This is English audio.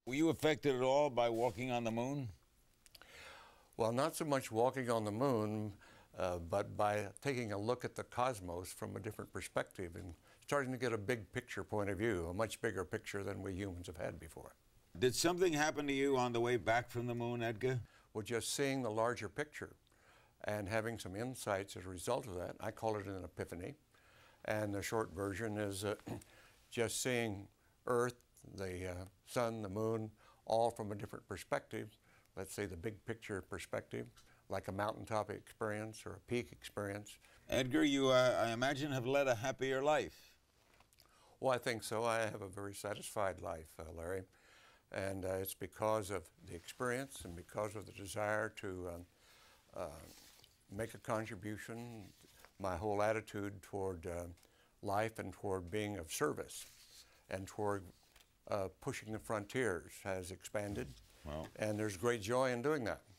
Were you affected at all by walking on the moon? Well, not so much walking on the moon, but by taking a look at the cosmos from a different perspective and starting to get a big picture point of view, a much bigger picture than we humans have had before. Did something happen to you on the way back from the moon, Edgar? Well, just seeing the larger picture and having some insights as a result of that, I call it an epiphany. And the short version is just seeing Earth, the sun, the moon, all from a different perspective. Let's say the big picture perspective, like a mountaintop experience or a peak experience. Edgar, you, I imagine, have led a happier life. Well, I think so. I have a very satisfied life, Larry. And it's because of the experience and because of the desire to make a contribution. My whole attitude toward life and toward being of service and toward pushing the frontiers has expanded. Wow. And there's great joy in doing that.